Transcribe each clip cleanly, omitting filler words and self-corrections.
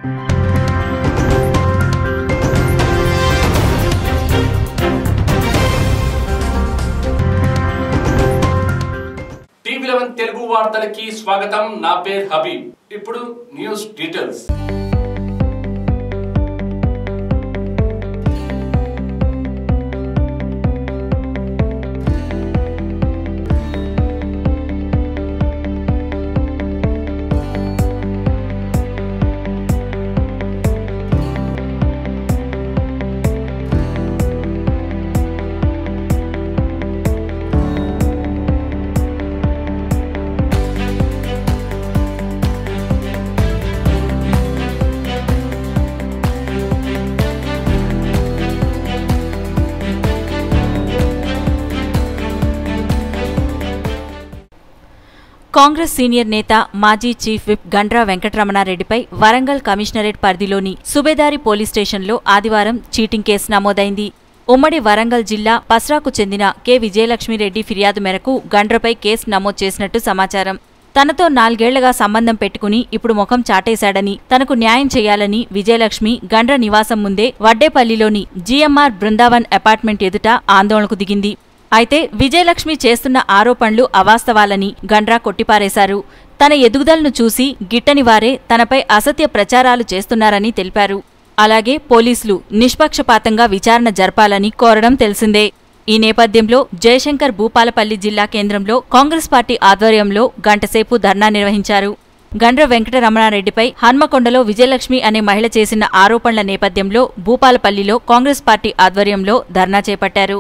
టీవీ11 తెలుగు వార్తలకి స్వాగతం. నా పేరు హబీబ్. ఇప్పుడు న్యూస్ డీటెయిల్స్. కాంగ్రెస్ సీనియర్ నేత మాజీ చీఫ్ విప్ గండ్ర వెంకటరమణారెడ్డిపై వరంగల్ కమిషనరేట్ పరిధిలోని సుబేదారి పోలీస్ స్టేషన్లో ఆదివారం చీటింగ్ కేసు నమోదైంది. ఉమ్మడి వరంగల్ జిల్లా పస్రాకు చెందిన కె విజయలక్ష్మిరెడ్డి ఫిర్యాదు మేరకు గండ్రపై కేసు నమోదు చేసినట్టు సమాచారం. తనతో 4 ఏళ్లుగా సంబంధం పెట్టుకుని ఇప్పుడు ముఖం చాటేశాడని, తనకు న్యాయం చేయాలని విజయలక్ష్మి గండ్ర నివాసం ముందే వడ్డేపల్లిలోని జీఎంఆర్ బృందావన్ అపార్ట్మెంట్ ఎదుట ఆందోళనకు దిగింది. అయితే విజయలక్ష్మి చేస్తున్న ఆరోపణలు అవాస్తవాలని గండ్ర కొట్టిపారేశారు. తన ఎదుగుదలను చూసి గిట్టని వారే తనపై అసత్య ప్రచారాలు చేస్తున్నారని తెలిపారు. అలాగే పోలీసులు నిష్పక్షపాతంగా విచారణ జరపాలని కోరడం తెలిసిందే. ఈ నేపథ్యంలో జయశంకర్ భూపాలపల్లి జిల్లా కేంద్రంలో కాంగ్రెస్ పార్టీ ఆధ్వర్యంలో గంటసేపు ధర్నా నిర్వహించారు. గండ్ర వెంకటరమణారెడ్డిపై హన్మకొండలో విజయలక్ష్మి అనే మహిళ చేసిన ఆరోపణల నేపథ్యంలో భూపాలపల్లిలో కాంగ్రెస్ పార్టీ ఆధ్వర్యంలో ధర్నా చేపట్టారు.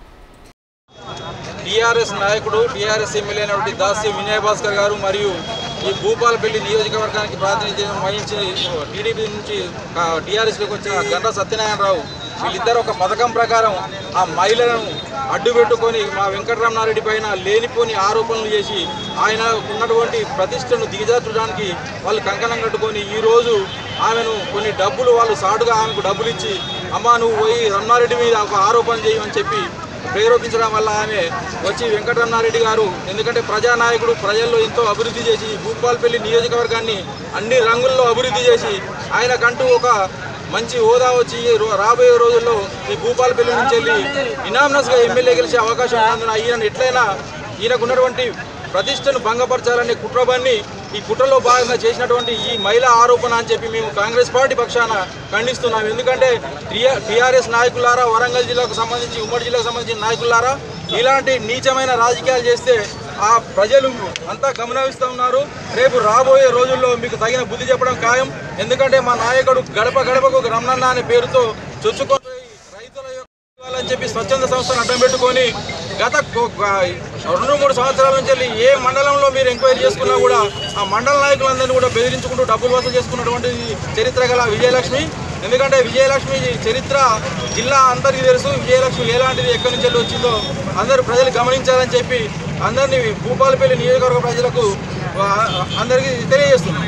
టీఆర్ఎస్ నాయకుడు టీఆర్ఎస్ ఎమ్మెల్యే అయినటువంటి దాసి వినయ్ భాస్కర్ గారు మరియు ఈ భూపాలపల్లి నియోజకవర్గానికి ప్రాతినిధ్యం వహించి టీడీపీ నుంచి టీఆర్ఎస్లోకి వచ్చిన గండ్ర సత్యనారాయణరావు వీళ్ళిద్దరు ఒక పథకం ప్రకారం ఆ మహిళలను అడ్డుపెట్టుకొని మా వెంకటరమణారెడ్డి పైన లేనిపోని ఆరోపణలు చేసి ఆయన ఉన్నటువంటి ప్రతిష్టను దిగజార్చడానికి వాళ్ళు కంకణం కట్టుకొని ఈరోజు ఆమెను కొన్ని డబ్బులు వాళ్ళు సాటుగా ఆమెకు డబ్బులు ఇచ్చి అమ్మా నువ్వు పోయి రమణారెడ్డి మీద ఒక ఆరోపణ చేయమని చెప్పి ప్రేరేపించడం వల్ల ఆమె వచ్చి వెంకటరమణారెడ్డి గారు ఎందుకంటే ప్రజానాయకుడు ప్రజల్లో ఎంతో అభివృద్ధి చేసి భూపాలపల్లి నియోజకవర్గాన్ని అన్ని రంగుల్లో అభివృద్ధి చేసి ఆయనకంటూ ఒక మంచి హోదా వచ్చి రాబోయే రోజుల్లో ఈ భూపాలపల్లి నుంచి వెళ్ళి ఇనామినస్గా ఎమ్మెల్యే గెలిచే అవకాశం ఉన్నందున ఈయనకున్నటువంటి ప్రతిష్టను భంగపరచాలనే కుట్రబన్ని ఈ కుట్రలో భాగంగా చేసినటువంటి ఈ మహిళా ఆరోపణ అని చెప్పి మేము కాంగ్రెస్ పార్టీ పక్షాన ఖండిస్తున్నాం. ఎందుకంటే టీఆర్ఎస్ నాయకులారా, వరంగల్ జిల్లాకు సంబంధించి ఉమ్మడి జిల్లాకు సంబంధించిన నాయకులారా ఇలాంటి నీచమైన రాజకీయాలు చేస్తే ఆ ప్రజలు అంతా గమనిస్తూ ఉన్నారు. రేపు రాబోయే రోజుల్లో మీకు తగిన బుద్ధి చెప్పడం ఖాయం. ఎందుకంటే మా నాయకుడు గడప గడపకు రమణన్న అనే పేరుతో చొచ్చుకొని రైతుల అని చెప్పి స్వచ్ఛంద సంస్థను అడ్డం పెట్టుకొని గత 2-3 సంవత్సరాల నుంచి ఏ మండలంలో మీరు ఎంక్వైరీ చేసుకున్నా కూడా ఆ మండల నాయకులందరినీ కూడా బెదిరించుకుంటూ డబ్బులు వసూలు చేసుకున్నటువంటి చరిత్ర గల విజయలక్ష్మి. ఎందుకంటే విజయలక్ష్మి చరిత్ర జిల్లా అందరికీ తెలుసు. విజయలక్ష్మి ఎలాంటిది ఎక్కడి నుంచి వచ్చిందో అందరూ ప్రజలు గమనించాలని చెప్పి అందరినీ భూపాలపల్లి నియోజకవర్గ ప్రజలకు అందరికీ తెలియజేస్తున్నాం.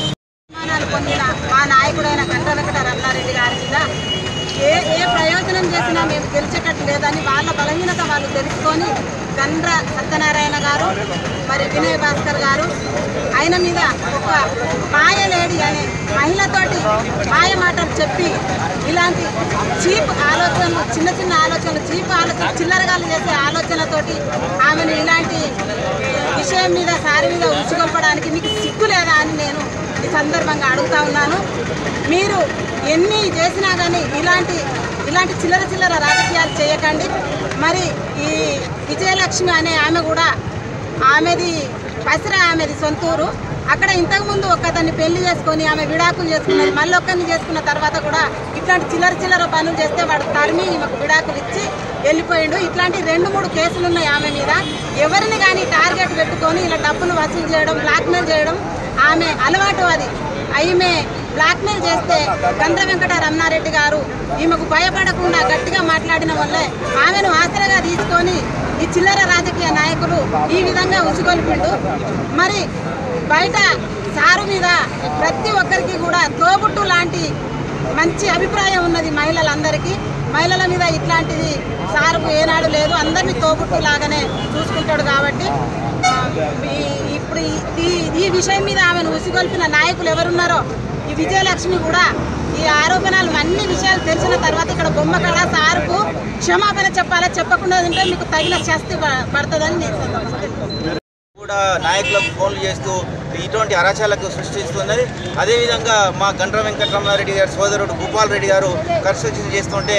మా నాయకుడైన గండ్ర వెంకటరమణారెడ్డి గారి మీద ఏ ప్రయోజనం చేసినా మేము గెలిచేటట్టు లేదని వాళ్ళ బలహీనత వాళ్ళు తెలుసుకొని గండ్ర సత్యనారాయణ గారు మరి వినయ్ భాస్కర్ గారు ఆయన మీద ఒక మాయలేడి అనే మహిళతోటి మాయ మాటలు చెప్పి ఇలాంటి చీప్ ఆలోచనలు చిన్న ఆలోచనలు చీప్ ఆలోచనలు చిల్లరగాలు చేసే ఆలోచనతోటి ఆమెను ఇలాంటి విషయం మీద సారి మీద ఉంచుకోవడానికి మీకు సిగ్గు లేదా అని నేను ఈ సందర్భంగా అడుగుతా ఉన్నాను. మీరు ఎన్ని చేసినా కానీ ఇలాంటి చిల్లర రాజకీయాలు చేయకండి. మరి ఈ విజయలక్ష్మి అనే ఆమె కూడా ఆమెది పసిరా, ఆమెది సొంతూరు. అక్కడ ఇంతకుముందు ఒకదాన్ని పెళ్లి చేసుకొని ఆమె విడాకులు చేసుకున్నది. మళ్ళీ ఒక్కరిని చేసుకున్న తర్వాత కూడా ఇట్లాంటి చిల్లర పనులు చేస్తే వాడు తరిమి ఈమెకు విడాకులు ఇచ్చి వెళ్ళిపోయిండు. ఇట్లాంటి 2-3 కేసులు ఉన్నాయి ఆమె మీద. ఎవరిని కానీ టార్గెట్ పెట్టుకొని ఇలా డబ్బులు వసూలు చేయడం, బ్లాక్మెయిల్ చేయడం ఆమె అలవాటు. అది ఆమె బ్లాక్మెయిల్ చేస్తే గండ్ర వెంకటరమణారెడ్డి గారు ఈమెకు భయపడకుండా గట్టిగా మాట్లాడిన వల్లే ఆమెను ఆసరగా తీసుకొని ఈ చిల్లర రాజకీయ నాయకులు ఈ విధంగా ఉసుగొల్పిండు. మరి బయట సారు మీద ప్రతి ఒక్కరికి కూడా తోబుట్టు లాంటి మంచి అభిప్రాయం ఉన్నది మహిళలందరికీ. మహిళల మీద ఇట్లాంటిది సారుకు ఏనాడు లేదు. అందరినీ తోబుట్టు లాగానే చూసుకుంటాడు. కాబట్టి ఇప్పుడు ఈ విషయం మీద ఆమెను ఉసిగొల్పిన నాయకులు ఎవరున్నారో ఈ విజయలక్ష్మి కూడా ఈ ఆరోపణలు అన్ని విషయాలు తెలిసిన తర్వాత ఇక్కడ బొమ్మకళ సార్కు క్షమాపణ చెప్పాలా, చెప్పకుండా ఉంటే మీకు తగిన శాస్తి పడుతుందని నేను కూడా నాయకులకు ఫోన్లు చేస్తూ ఇటువంటి అరాచకాలకు సృష్టిస్తున్నది. అదేవిధంగా మా గండ్ర వెంకటరమణారెడ్డి గారి సోదరుడు భూపాల్ రెడ్డి గారు కన్స్ట్రక్షన్ చేస్తుంటే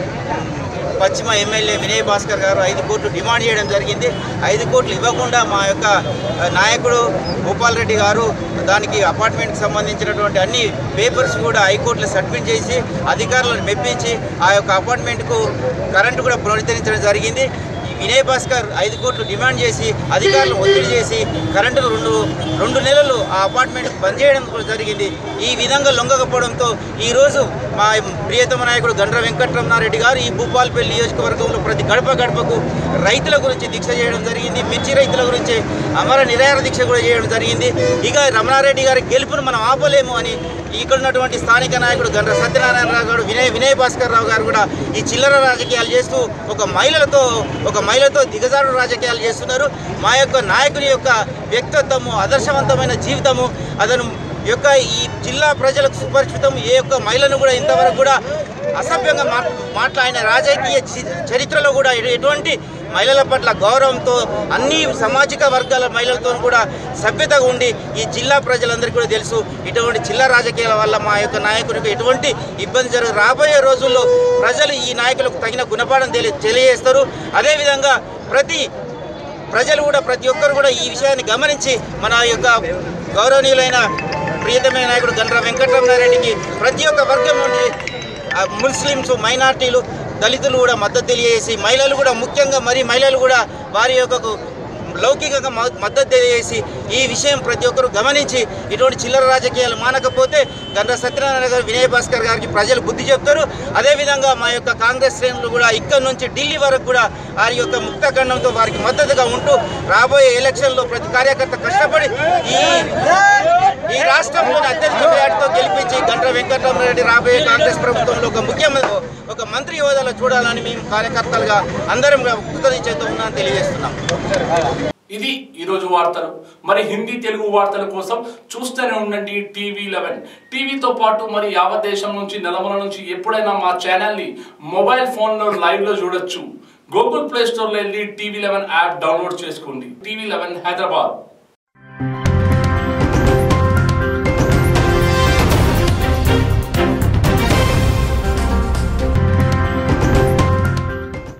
పశ్చిమ ఎమ్మెల్యే వినయ్ భాస్కర్ గారు 5 కోట్లు డిమాండ్ చేయడం జరిగింది. 5 కోట్లు ఇవ్వకుండా మా యొక్క నాయకుడు భూపాల్ రెడ్డి గారు దానికి అపార్ట్మెంట్కి సంబంధించినటువంటి అన్ని పేపర్స్ కూడా హైకోర్టులో సబ్మిట్ చేసి అధికారులను మెప్పించి ఆ యొక్క అపార్ట్మెంట్కు కరెంటు కూడా పునరుద్ధరించడం జరిగింది. వినయ్ భాస్కర్ 5 కోట్లు డిమాండ్ చేసి అధికారులను ఒత్తిడి చేసి కరెంటును రెండు నెలలు ఆ అపార్ట్మెంట్ బంద్ చేయడం కూడా జరిగింది. ఈ విధంగా లొంగకపోవడంతో ఈరోజు మా ప్రియతమ నాయకుడు గండ్ర వెంకటరమణారెడ్డి గారు ఈ భూపాలపల్లి నియోజకవర్గంలో ప్రతి గడప గడపకు రైతుల గురించి దీక్ష చేయడం జరిగింది. మిర్చి రైతుల గురించి అమర నిరాహార దీక్ష కూడా చేయడం జరిగింది. ఇక రమణారెడ్డి గారి గెలుపును మనం ఆపలేము అని ఇక్కడ ఉన్నటువంటి స్థానిక నాయకుడు గండ్ర సత్యనారాయణరావు గారు వినయ్ భాస్కర్ రావు గారు కూడా ఈ చిల్లర రాజకీయాలు చేస్తూ ఒక మహిళతో దిగజారు రాజకీయాలు చేస్తున్నారు. మా యొక్క నాయకుని యొక్క వ్యక్తిత్వము, ఆదర్శవంతమైన జీవితము, అతను యొక్క ఈ జిల్లా ప్రజలకు సుపరిచితం. ఏ యొక్క మహిళను కూడా ఇంతవరకు కూడా అసభ్యంగా మాట్లాడిన రాజకీయ చరిత్రలో కూడా ఎటువంటి మహిళల పట్ల గౌరవంతో అన్ని సామాజిక వర్గాల మహిళలతో కూడా సభ్యతగా ఉండి ఈ జిల్లా ప్రజలందరికీ కూడా తెలుసు. ఇటువంటి జిల్లా రాజకీయాల వల్ల మా యొక్క నాయకునికి ఎటువంటి ఇబ్బంది జరగదు. రాబోయే రోజుల్లో ప్రజలు ఈ నాయకులకు తగిన గుణపాఠం తెలియజేస్తారు. అదేవిధంగా ప్రజలు కూడా ప్రతి ఒక్కరు కూడా ఈ విషయాన్ని గమనించి మన యొక్క గౌరవనీయులైన ప్రియతమైన నాయకుడు గండ్ర వెంకటరమణారెడ్డికి ప్రతి ఒక్క వర్గం నుండి ముస్లిమ్స్, మైనార్టీలు, దళితులు కూడా మద్దతు తెలియజేసి ముఖ్యంగా మహిళలు కూడా వారి యొక్క లౌకికంగా మద్దతు తెలియజేసి ఈ విషయం ప్రతి ఒక్కరు గమనించి ఇటువంటి చిల్లర రాజకీయాలు మానకపోతే గండ్ర సత్యనారాయణ గారు వినయ్ భాస్కర్ గారికి ప్రజలు బుద్ధి చెప్తారు. అదేవిధంగా మా యొక్క కాంగ్రెస్ శ్రేణులు కూడా ఇక్కడ నుంచి ఢిల్లీ వరకు కూడా వారి యొక్క ముక్తఖండంతో వారికి మద్దతుగా ఉంటూ రాబోయే ఎలక్షన్లో ప్రతి కార్యకర్త కష్టపడి ఈ రాష్ట్రంలోని అత్యధిక మేరతో గెలిపించి గండ్ర వెంకటరమణారెడ్డి రాబోయే కాంగ్రెస్ ప్రభుత్వంలో ఒక మంత్రి హోదాలో చూడాలని మేము కార్యకర్తలుగా అందరం కృతజ్ఞతతో ఉన్నామని తెలియజేస్తున్నాం. ఇది ఈరోజు వార్తలు. మరి హిందీ తెలుగు వార్తల కోసం చూస్తూనే ఉండండి TV11. టీవీతో పాటు మరి యావత్ దేశం నుంచి నలుమూల నుంచి ఎప్పుడైనా మా ఛానల్ని మొబైల్ ఫోన్లో లైవ్లో చూడొచ్చు. గూగుల్ ప్లే స్టోర్లో వెళ్ళి TV11 యాప్ డౌన్లోడ్ చేసుకోండి. TV11 హైదరాబాద్.